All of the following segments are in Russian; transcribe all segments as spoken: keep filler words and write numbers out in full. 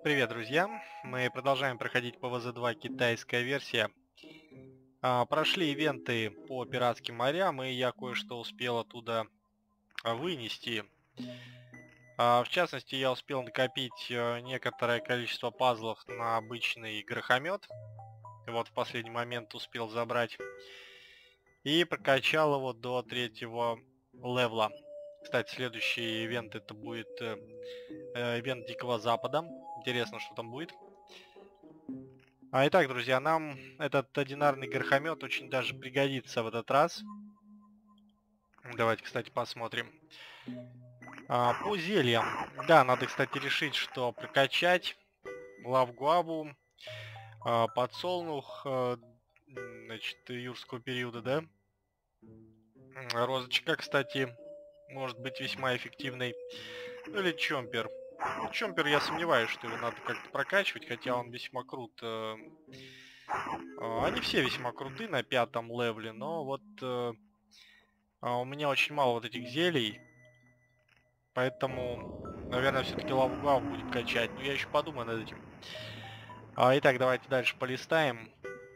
Привет, друзья! Мы продолжаем проходить пэ вэ зэ два китайская версия. А, прошли ивенты по пиратским морям, и я кое-что успел оттуда а, вынести. А, в частности, я успел накопить а, некоторое количество пазлов на обычный грохомет. Вот в последний момент успел забрать. И прокачал его до третьего левела. Кстати, следующий ивент это будет э, э, ивент Дикого Запада. Интересно, что там будет. А, итак, друзья, нам этот одинарный грохомет очень даже пригодится в этот раз. Давайте, кстати, посмотрим. А, по зельям. Да, надо, кстати, решить, что прокачать. Лавгуаву, а, подсолнух, а, значит, юрского периода, да? Розочка, кстати, может быть весьма эффективной. Ну или чомпер. Ну, чомпер, я сомневаюсь, что его надо как-то прокачивать, хотя он весьма крут. Э, э, Они все весьма круты на пятом левеле, но вот э, а, у меня очень мало вот этих зелий, поэтому, наверное, все-таки лавгуав будет качать. Но я еще подумаю над этим. А, итак, давайте дальше полистаем.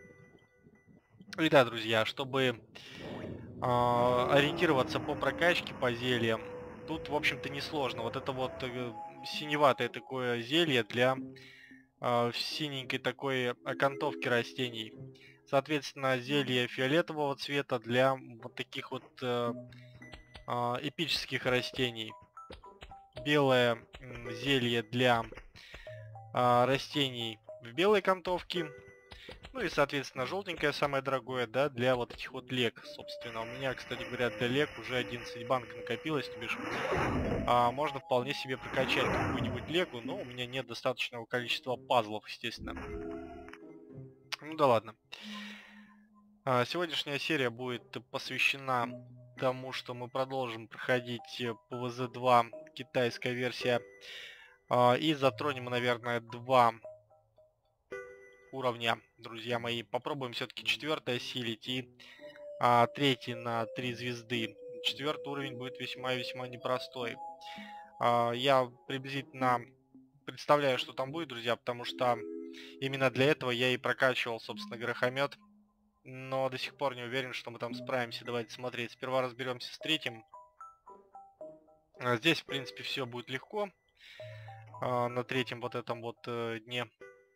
Итак, друзья, чтобы а, ориентироваться по прокачке по зельям, тут, в общем-то, несложно. Вот это вот э, синеватое такое зелье для э, синенькой такой окантовки растений. Соответственно, зелье фиолетового цвета для вот таких вот э, э, эпических растений. Белое м, зелье для э, растений в белой окантовке. Ну и, соответственно, желтенькое самое дорогое, да, для вот этих вот лек, собственно. У меня, кстати говоря, для лек уже одиннадцать банк накопилось, то бишь а, можно вполне себе прокачать какую-нибудь легу, но у меня нет достаточного количества пазлов, естественно. Ну да ладно. А, сегодняшняя серия будет посвящена тому, что мы продолжим проходить пэ вэ зэ два китайская версия. А, и затронем, наверное, два уровня, друзья мои. Попробуем все-таки четвертое осилить и а, третий на три звезды. Четвертый уровень будет весьма-весьма непростой. А, я приблизительно представляю, что там будет, друзья, потому что именно для этого я и прокачивал, собственно, грохомет. Но до сих пор не уверен, что мы там справимся. Давайте смотреть. Сперва разберемся с третьим. А, здесь, в принципе, все будет легко. А, на третьем вот этом вот э, дне.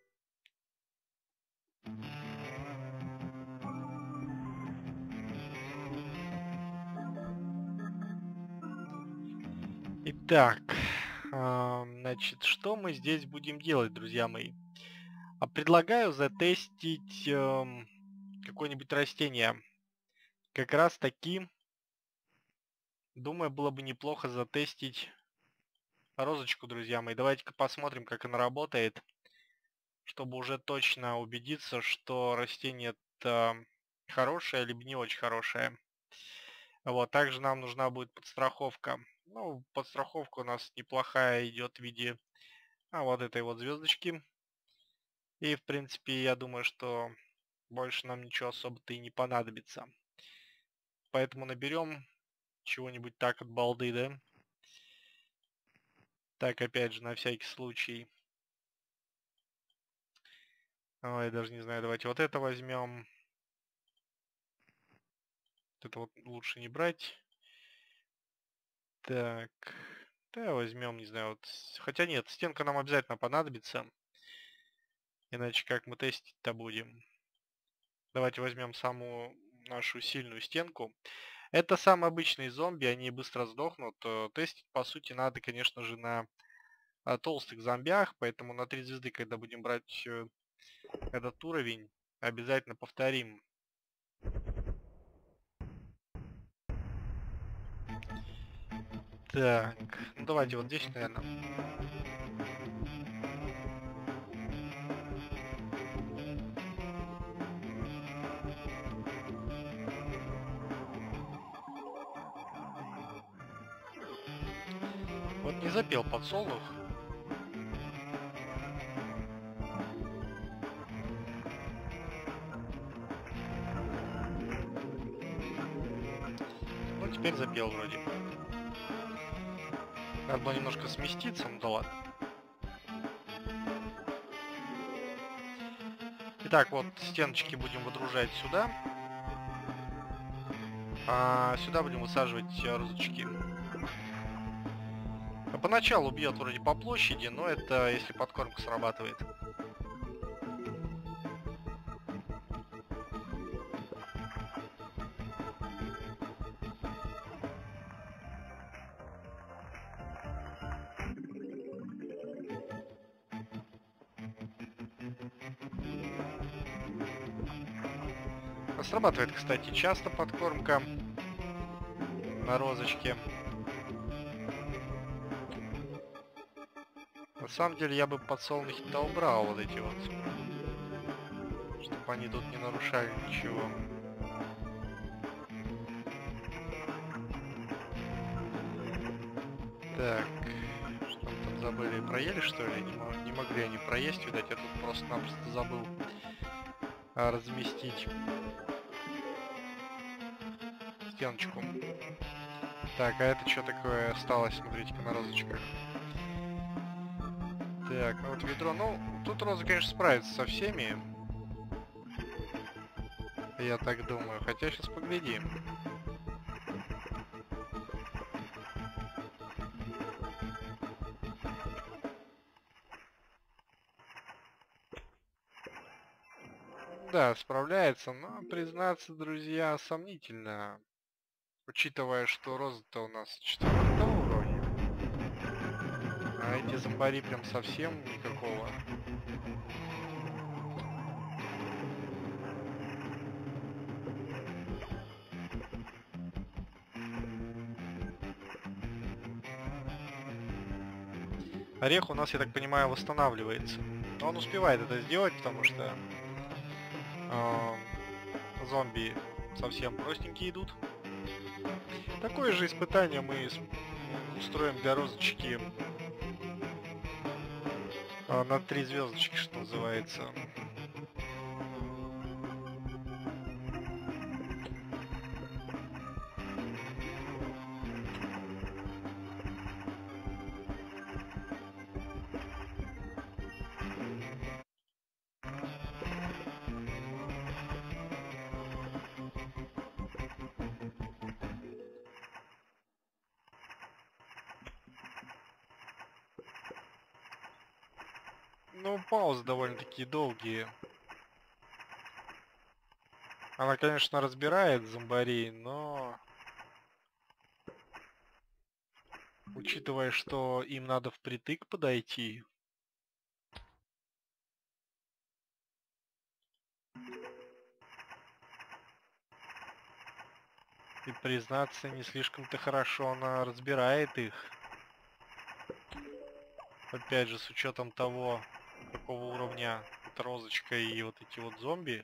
Итак, а, значит, что мы здесь будем делать, друзья мои? А предлагаю затестить эм, какое-нибудь растение. Как раз таки, думаю, было бы неплохо затестить розочку, друзья мои. Давайте-ка посмотрим, как она работает, чтобы уже точно убедиться, что растение это хорошее, либо не очень хорошее. Вот, также нам нужна будет подстраховка. Ну, подстраховка у нас неплохая идет в виде а, вот этой вот звездочки. И, в принципе, я думаю, что больше нам ничего особо-то и не понадобится. Поэтому наберем чего-нибудь так от балды, да? Так, опять же, на всякий случай. Ой, я даже не знаю, давайте вот это возьмем. Это вот лучше не брать. Так, да, возьмем, не знаю, вот. Хотя нет, стенка нам обязательно понадобится. Иначе как мы тестить-то будем? Давайте возьмем самую нашу сильную стенку. Это самые обычные зомби, они быстро сдохнут. Э, Тестить, по сути, надо, конечно же, на а, толстых зомбиях, поэтому на три звезды, когда будем брать э, этот уровень, обязательно повторим. Так, ну давайте вот здесь, наверное. Вот не запел подсолнух. Ну, теперь запел вроде. Надо было немножко сместиться, ну да ладно. Так, вот стеночки будем выдружать сюда. А сюда будем высаживать розочки. А поначалу бьет вроде по площади, но это если подкормка срабатывает. Срабатывает, кстати, часто подкормка на розочке. На самом деле я бы подсолнухи-то убрал вот эти вот, чтобы они тут не нарушали ничего. Так, что мы там забыли? Проели, что ли? Не, мо не могли они проесть, видать, я тут просто-напросто забыл а, разместить стеночку. Так, а это что такое осталось? Смотрите-ка на розочках. Так, ну вот ведро. Ну, тут роза, конечно, справится со всеми. Я так думаю. Хотя сейчас поглядим. Да, справляется, но, признаться, друзья, сомнительно. Учитывая, что роза-то у нас четвертого уровня. А эти зомбари прям совсем никакого. Орех у нас, я так понимаю, восстанавливается. Но он успевает это сделать, потому что э, зомби совсем простенькие идут. Такое же испытание мы устроим для розочки э, на три звездочки, что называется. Ну, паузы довольно-таки долгие. Она, конечно, разбирает зомбарей, но... Учитывая, что им надо впритык подойти... И, признаться, не слишком-то хорошо она разбирает их. Опять же, с учетом того, какого уровня эта розочка и вот эти вот зомби.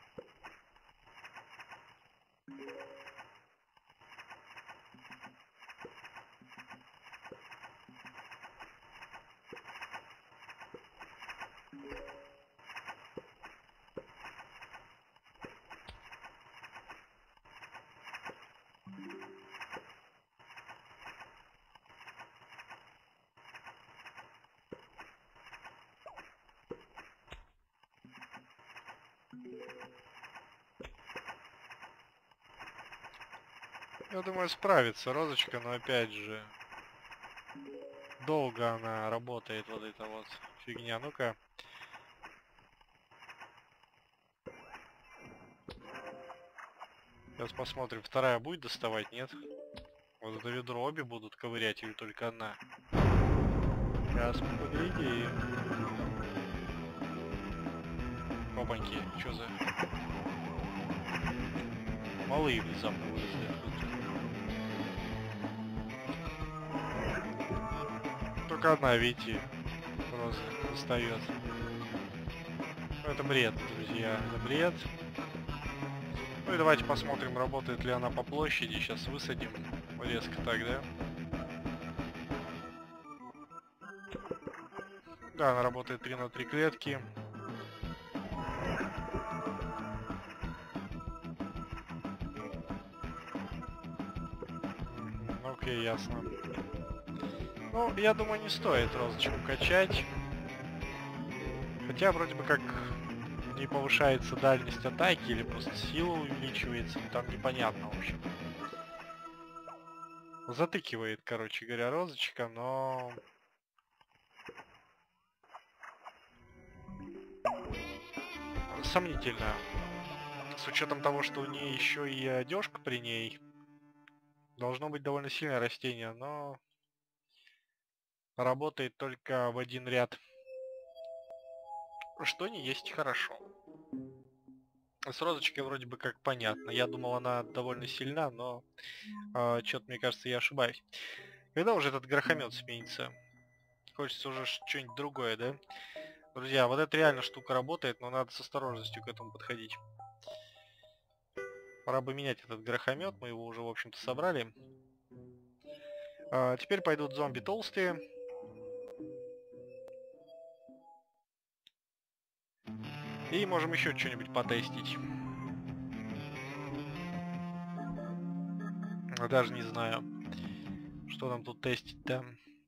Я думаю, справится розочка, но опять же, долго она работает, вот эта вот фигня. Ну-ка. Сейчас посмотрим, вторая будет доставать, нет? Вот это ведро обе будут ковырять или только одна? Сейчас мы поглядим. Опаньки, что за... Малые внезапно выросли. Только одна, видите, просто достает. Ну, это бред, друзья, это бред. Ну и давайте посмотрим, работает ли она по площади. Сейчас высадим резко так, да? Да, она работает три на три клетки. Окей, ясно. Ну, я думаю, не стоит розочку качать. Хотя, вроде бы как, не повышается дальность атаки или просто сила увеличивается, там непонятно, в общем. Затыкивает, короче говоря, розочка, но... Сомнительно. С учетом того, что у нее еще и одежка при ней, должно быть довольно сильное растение, но работает только в один ряд. Что не есть хорошо. С розочкой вроде бы как понятно. Я думал, она довольно сильна, но э, что-то, мне кажется, я ошибаюсь. Когда уже этот грохомет сменится? Хочется уже что-нибудь другое, да? Друзья, вот эта реально штука работает, но надо с осторожностью к этому подходить. Пора бы менять этот грохомет, мы его уже, в общем-то, собрали. А, теперь пойдут зомби толстые. И можем еще что-нибудь потестить. Даже не знаю, что нам тут тестить-то.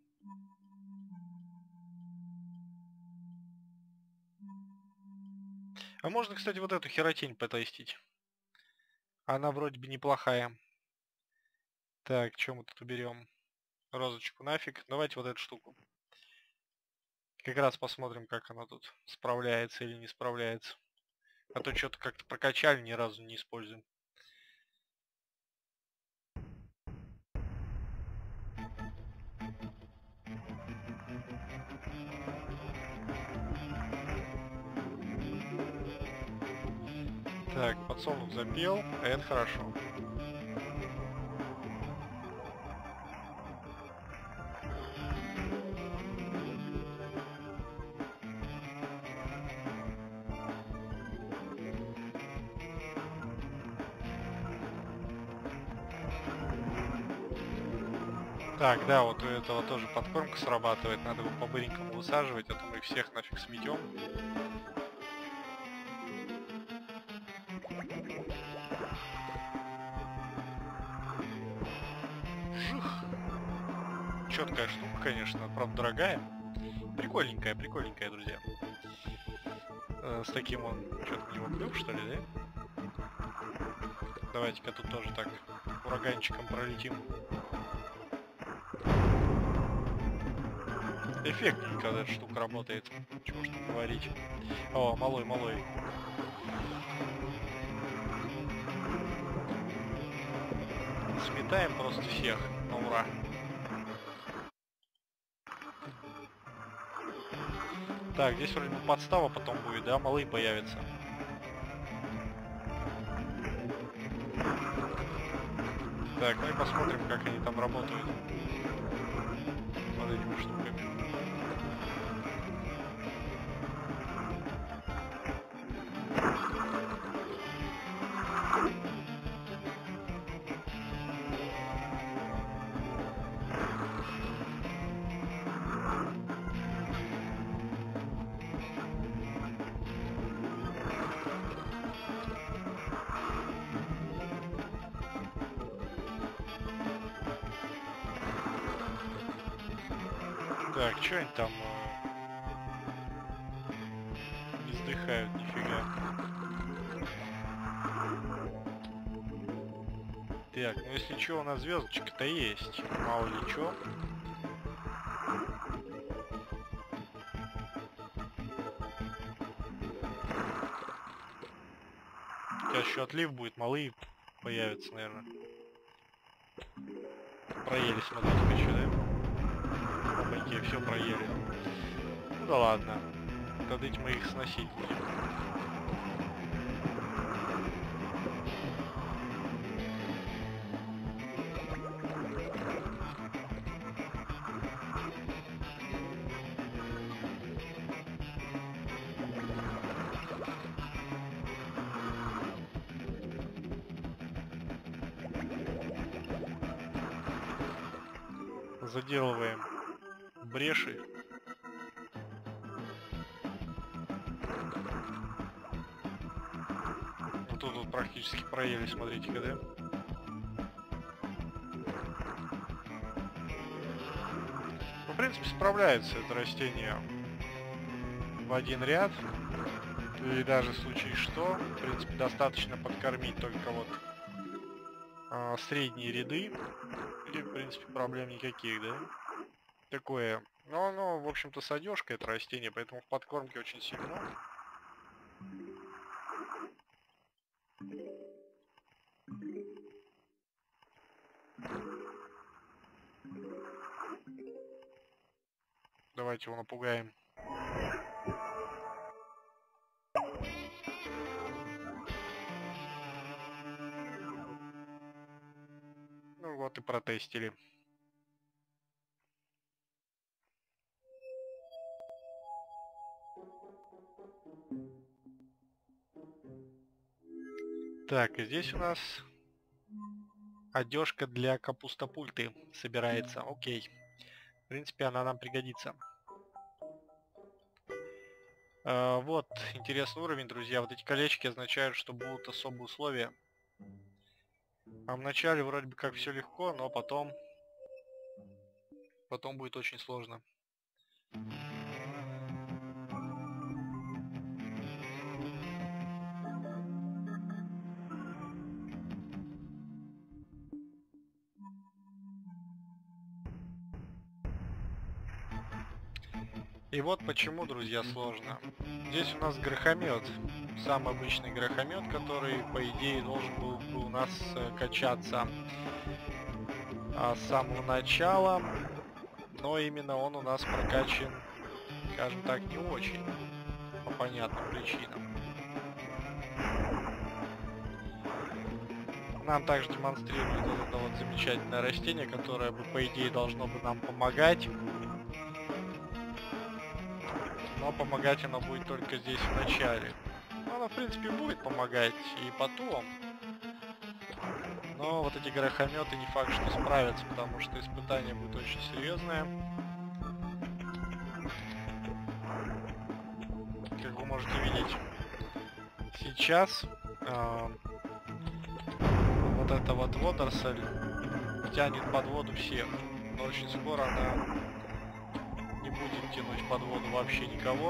А можно, кстати, вот эту херотень потестить. Она вроде бы неплохая. Так, что мы тут уберем? Розочку нафиг. Давайте вот эту штуку. Как раз посмотрим, как она тут справляется или не справляется. А то что-то как-то прокачали, ни разу не используем. Так, подсолнух запел, а это хорошо. Так, да, вот у этого тоже подкормка срабатывает, надо его по-быренькому высаживать, а то мы их всех нафиг сметем. Жих! Четкая штука, конечно, правда дорогая. Прикольненькая, прикольненькая, друзья. Э, с таким он, что-то у него клюв, что ли, да? Давайте-ка тут тоже так ураганчиком пролетим. Эффектненько, когда эта штука работает. Чего ж тут говорить. О, малой, малой. Сметаем просто всех. На ура. Так, здесь вроде бы подстава потом будет, да? Малые появятся. Так, ну и посмотрим, как они там работают. Вот этими штуками. Так, что они там не вздыхают, нифига. Так, ну если что, у нас звездочка-то есть. Мало ли что. Сейчас еще отлив будет, малые появятся, наверное. Проели, смотрите-ка еще, да? Опаньки, все проели. Ну да ладно. Тогда мы их сносить будем. Заделываем бреши. Вот тут вот практически проели, смотрите-ка, да? Ну, в принципе, справляется это растение в один ряд. То И даже в случае что, в принципе, достаточно подкормить только вот а, средние ряды. И, в принципе, проблем никаких, да? Такое. Ну, оно, в общем-то, с одежкой, это растение, поэтому в подкормке очень сильно. Давайте его напугаем. Ну вот и протестили. Так, и здесь у нас одежка для капустопульты собирается. Окей. В принципе, она нам пригодится. А, вот, интересный уровень, друзья. Вот эти колечки означают, что будут особые условия. А в начале вроде бы как все легко, но потом... Потом будет очень сложно. И вот почему, друзья, сложно. Здесь у нас грохомет. Самый обычный грохомет, который, по идее, должен был бы у нас э, качаться а, с самого начала. Но именно он у нас прокачан, скажем так, не очень. По понятным причинам. Нам также демонстрирует вот это вот замечательное растение, которое бы, по идее, должно бы нам помогать. Но помогать оно будет только здесь в начале. Ну, оно, в принципе, будет помогать и потом. Но вот эти горохометы не факт, что справятся, потому что испытание будет очень серьезное. Как вы можете видеть, сейчас э, вот эта вот водоросль тянет под воду всех. Но очень скоро она не будет тянуть под воду вообще никого.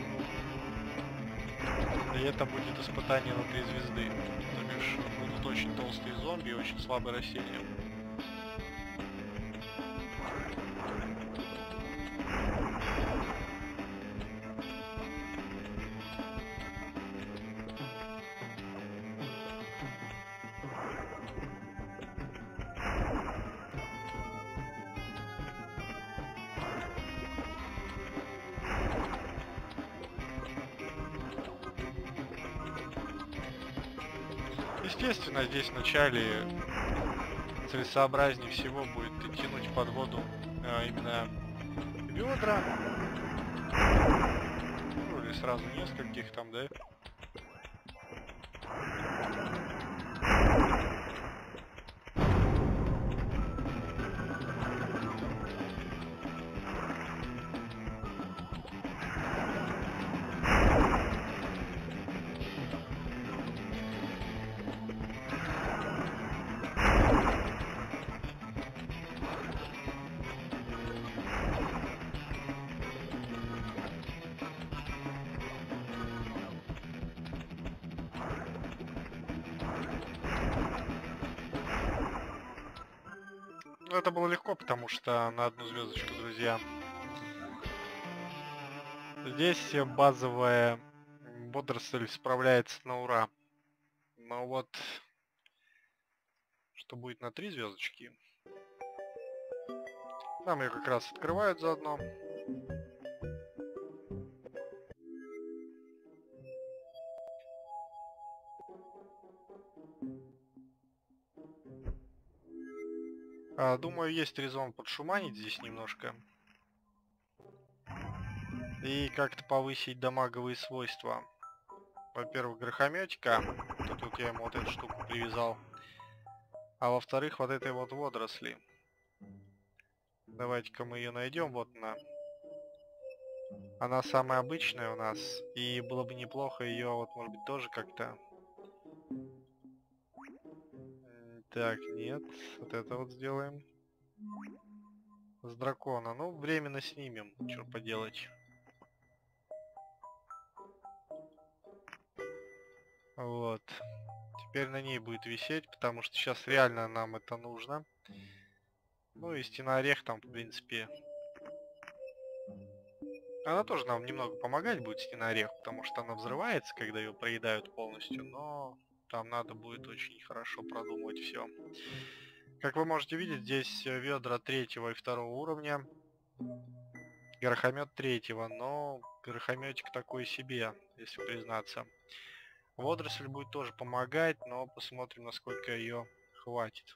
И это будет испытание на три звезды. То бишь будут очень толстые зомби и очень слабые растения. Естественно, здесь в начале целесообразнее всего будет тянуть под воду а, именно ведра. Ну или сразу нескольких там, да? Ну, это было легко, потому что на одну звездочку, друзья. Здесь базовая водоросль справляется на ура. Но вот что будет на три звездочки. Нам ее как раз открывают заодно. А, думаю, есть резон подшуманить здесь немножко. И как-то повысить дамаговые свойства. Во-первых, грохометика. Тут вот я ему вот эту штуку привязал. А во-вторых, вот этой вот водоросли. Давайте-ка мы ее найдем. Вот она. Она самая обычная у нас. И было бы неплохо ее вот, может быть, тоже как-то... Так, нет. Вот это вот сделаем. С дракона. Ну, временно снимем. Что поделать. Вот. Теперь на ней будет висеть, потому что сейчас реально нам это нужно. Ну и стена орех там, в принципе... Она тоже нам немного помогать будет, стена орех, потому что она взрывается, когда ее проедают полностью, но там надо будет очень хорошо продумывать все. Как вы можете видеть, здесь ведра третьего и второго уровня. Горохомет третьего, но горохометик такой себе, если признаться. Водоросль будет тоже помогать, но посмотрим, насколько ее хватит.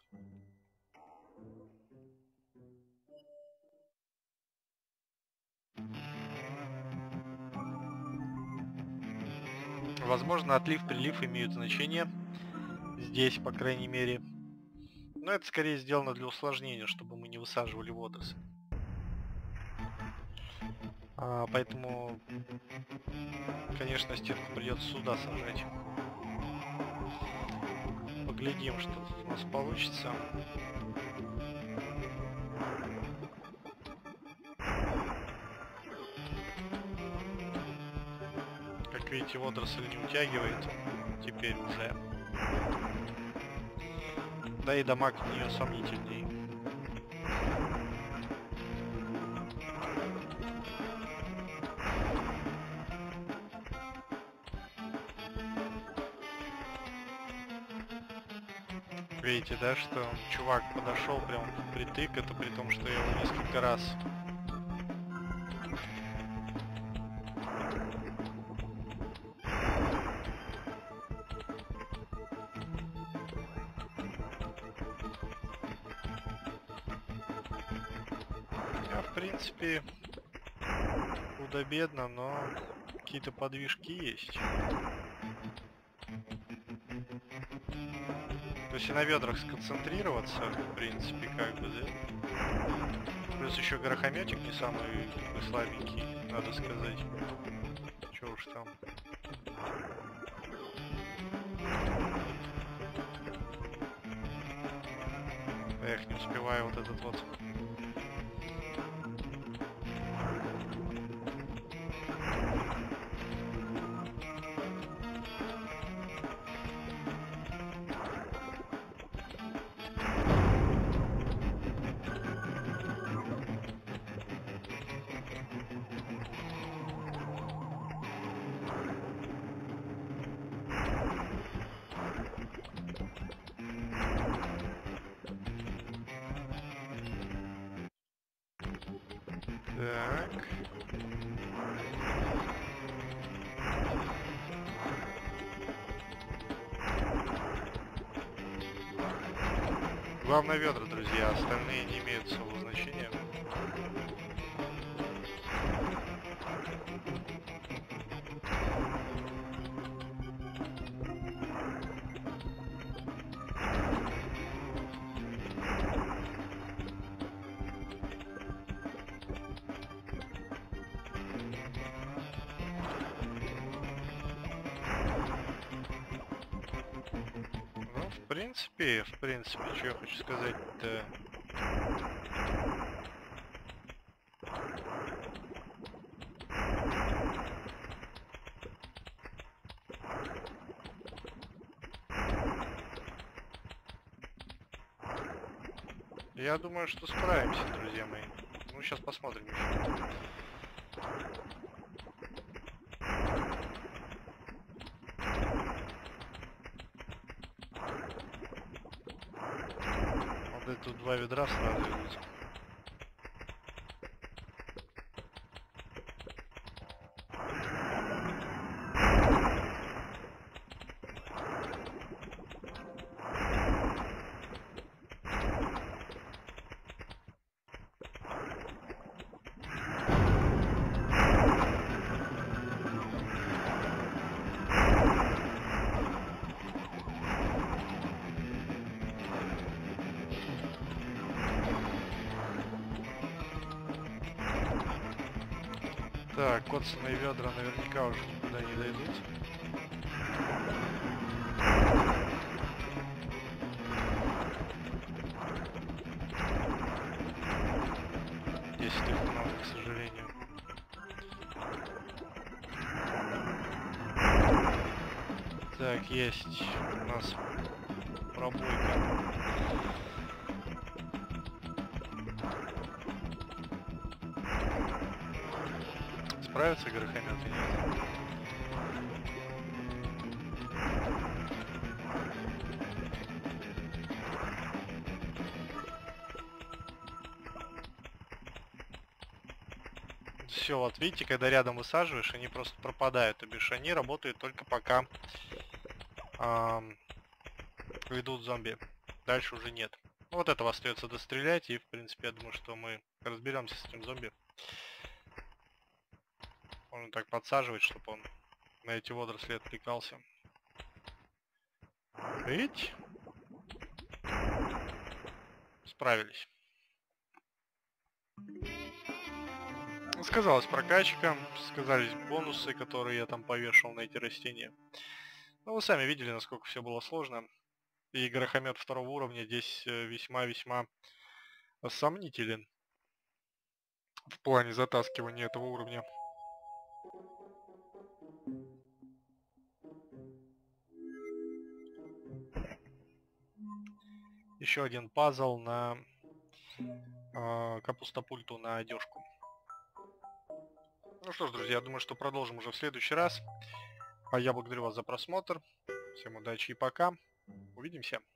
Возможно, отлив-прилив имеют значение. Здесь, по крайней мере. Но это скорее сделано для усложнения, чтобы мы не высаживали водоросли. А, поэтому, конечно, стенку придется сюда сажать. Поглядим, что тут у нас получится. Как видите, водоросль не утягивает теперь уже. Да и дамаг от нее сомнительней. Видите, да, что чувак подошел прям впритык, это при том, что я его несколько раз а, в принципе, худо-бедно, но какие-то подвижки есть. То есть и на ведрах сконцентрироваться, в принципе, как бы, да? Плюс еще горохометик не самый такой слабенький, надо сказать. Че уж там. Эх, не успеваю вот этот вот. Так. Главное ведра, друзья, остальные не имеют своего значения. В принципе, в принципе, что я хочу сказать-то... Я думаю, что справимся, друзья мои. Ну, сейчас посмотрим еще. Вот тут два ведра сразу идут. Так, коцаные ведра наверняка уже никуда не дойдут. Десять их много, к сожалению. Так, есть у нас пробойка. Справится горохомет или нет? Все, вот видите, когда рядом высаживаешь, они просто пропадают. То бишь они работают только пока ам, идут зомби. Дальше уже нет. Ну, вот этого остается дострелять, и в принципе я думаю, что мы разберемся с этим зомби. Можно так подсаживать, чтобы он на эти водоросли отвлекался. Видите? Справились. Сказалась прокачка, сказались бонусы, которые я там повешал на эти растения. Ну, вы сами видели, насколько все было сложно. И горохомет второго уровня здесь э, весьма-весьма сомнителен в плане затаскивания этого уровня. Еще один пазл на э, капустопульту на одежку. Ну что ж, друзья, я думаю, что продолжим уже в следующий раз. А я благодарю вас за просмотр. Всем удачи и пока. Увидимся.